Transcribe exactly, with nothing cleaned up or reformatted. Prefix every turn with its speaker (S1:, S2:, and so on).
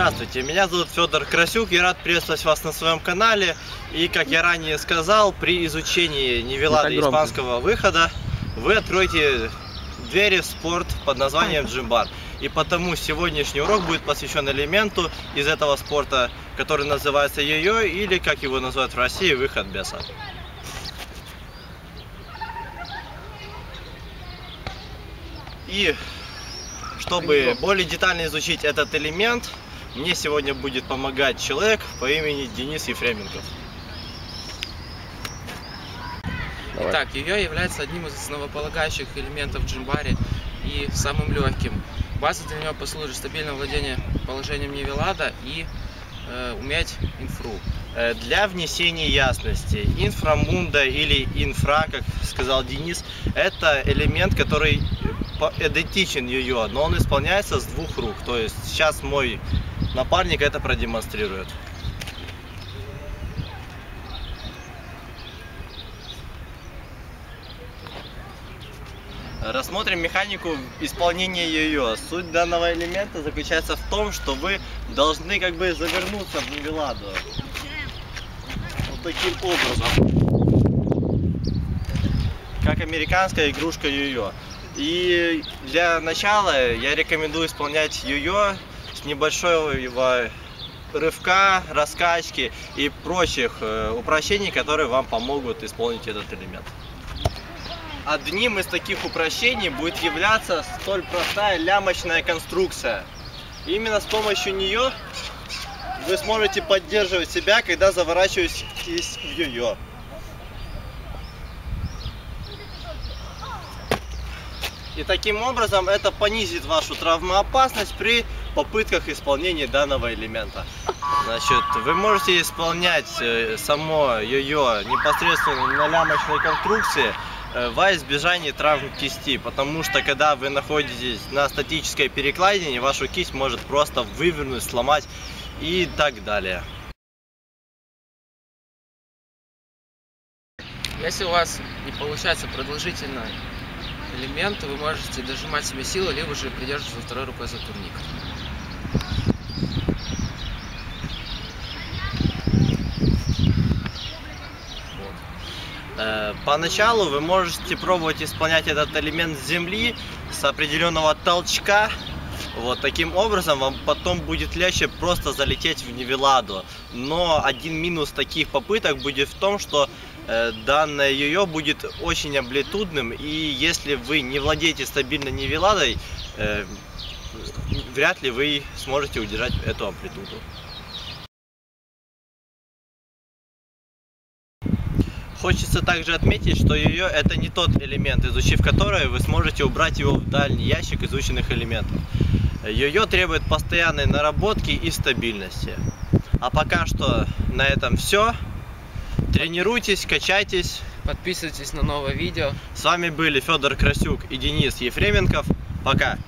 S1: Здравствуйте, меня зовут Федор Красюк, я рад приветствовать вас на своем канале. И, как я ранее сказал, при изучении нивелады испанского выхода вы откроете двери в спорт под названием джимбар. И потому сегодняшний урок будет посвящен элементу из этого спорта, который называется йо-йо, или, как его называют в России, выход беса. И чтобы более детально изучить этот элемент, мне сегодня будет помогать человек по имени Денис Ефременков.
S2: Давай. Итак, йо-йо является одним из основополагающих элементов в джимбаре и самым легким. Базой для него послужит стабильное владение положением нивелада и э, уметь инфру.
S1: Для внесения ясности, инфрамунда или инфра, как сказал Денис, это элемент, который идентичен йо-йо, но он исполняется с двух рук. То есть сейчас мой напарник это продемонстрирует. Рассмотрим механику исполнения йо-йо. Суть данного элемента заключается в том, что вы должны как бы завернуться в нивеладу. Вот таким образом. Как американская игрушка йо-йо. И для начала я рекомендую исполнять йо-йо с небольшого рывка, раскачки и прочих упрощений, которые вам помогут исполнить этот элемент. Одним из таких упрощений будет являться столь простая лямочная конструкция. Именно с помощью нее вы сможете поддерживать себя, когда заворачиваетесь в йо-йо. И таким образом это понизит вашу травмоопасность при попытках исполнения данного элемента. Значит, вы можете исполнять само йо-йо непосредственно на лямочной конструкции во избежание травм кисти, потому что когда вы находитесь на статической перекладине, вашу кисть может просто вывернуть, сломать и так далее.
S2: Если у вас не получается продолжительно элемент, вы можете дожимать себе силу, либо же придерживаться второй рукой за турник.
S1: Поначалу вы можете пробовать исполнять этот элемент с земли, с определенного толчка. Вот таким образом вам потом будет легче просто залететь в нивеладу. Но один минус таких попыток будет в том, что э, данное йо-йо будет очень амплитудным, и если вы не владеете стабильно нивеладой, э, вряд ли вы сможете удержать эту амплитуду. Хочется также отметить, что йо-йо это не тот элемент, изучив который вы сможете убрать его в дальний ящик изученных элементов. Йо-йо требует постоянной наработки и стабильности. А пока что на этом все. Тренируйтесь, качайтесь.
S2: Подписывайтесь на новое видео.
S1: С вами были Федор Красюк и Денис Ефременков. Пока!